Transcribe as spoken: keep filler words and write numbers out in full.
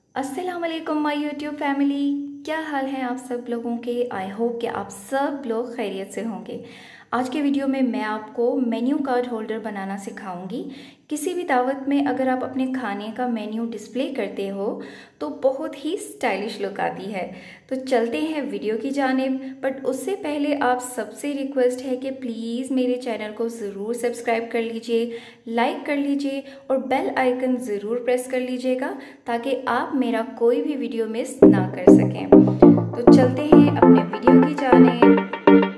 अस्सलाम वालेकुम my YouTube family. क्या हाल है आप सब लोगों के। आई होप कि आप सब लोग खैरियत से होंगे। आज के वीडियो में मैं आपको मेन्यू कार्ड होल्डर बनाना सिखाऊंगी। किसी भी दावत में अगर आप अपने खाने का मेन्यू डिस्प्ले करते हो तो बहुत ही स्टाइलिश लुक आती है। तो चलते हैं वीडियो की जानिब, बट उससे पहले आप सबसे रिक्वेस्ट है कि प्लीज़ मेरे चैनल को ज़रूर सब्सक्राइब कर लीजिए, लाइक कर लीजिए और बेल आइकन ज़रूर प्रेस कर लीजिएगा ताकि आप मेरा कोई भी वीडियो मिस ना कर सकें। तो चलते हैं अपने वीडियो की जानिब।